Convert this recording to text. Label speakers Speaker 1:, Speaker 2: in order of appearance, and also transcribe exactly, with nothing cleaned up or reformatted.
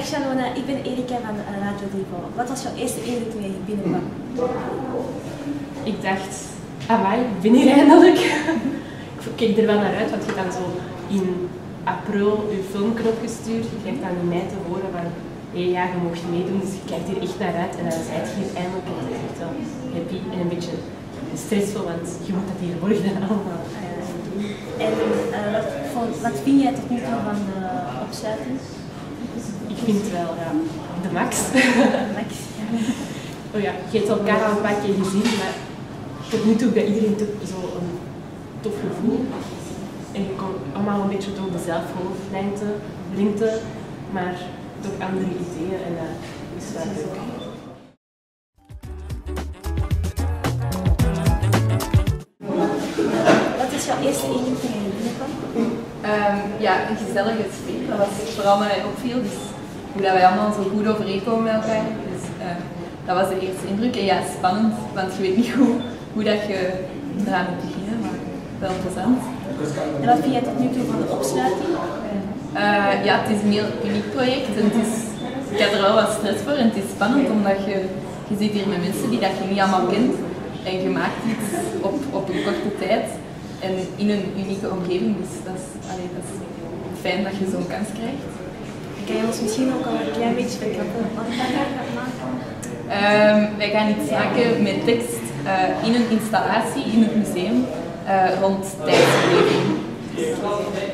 Speaker 1: Shalona, ik ben Erika van Radio Livo. Wat was jouw eerste indruk toen je hier binnenkwam?
Speaker 2: Ik dacht, amai, ik ben hier eindelijk. Ik keek er wel naar uit, want je hebt dan zo in april je filmknop gestuurd. Je krijgt dan in mei te horen van, hé hey, ja, je mocht meedoen, dus je kijkt hier echt naar uit. En dan zijt je hier eindelijk echt wel happy en een beetje stressvol, want je moet dat hier worden allemaal.
Speaker 1: En uh, wat, wat, wat vind jij tot nu toe van de opsluiting?
Speaker 2: Ik vind het wel ja, de max.
Speaker 1: Max.
Speaker 2: Oh ja, je hebt elkaar al een paar keer gezien, maar tot nu toe bij iedereen zo een tof gevoel. En je komt allemaal een beetje door dezelfde hoofdlengte, lengte, maar toch andere ideeën en dat is wel leuk.
Speaker 1: Wat is jouw eerste indruk toen je hier binnenkwam?
Speaker 3: Um, ja, een gezellige sfeer. Dat was vooral wat mij opviel. Dus hoe dat wij allemaal zo goed overeenkomen met elkaar. Dus, uh, dat was de eerste indruk. En ja, spannend, want je weet niet hoe, hoe dat je eraan moet beginnen, maar wel interessant.
Speaker 1: En wat vind jij tot nu toe van de opsluiting?
Speaker 3: Uh, ja, het is een heel uniek project. En het is, ik heb er wel wat stress voor en het is spannend omdat je, je zit hier met mensen die dat je niet allemaal kent. En je maakt iets op, op een korte tijd en in een unieke omgeving. Dus dat is, allee, dat is fijn dat je zo'n kans krijgt.
Speaker 1: Kan je ons misschien ook al een klein beetje verklappen wat je gaat maken?
Speaker 3: Um, wij gaan iets maken met tekst uh, in een installatie in het museum uh, rond tijdsbeleving.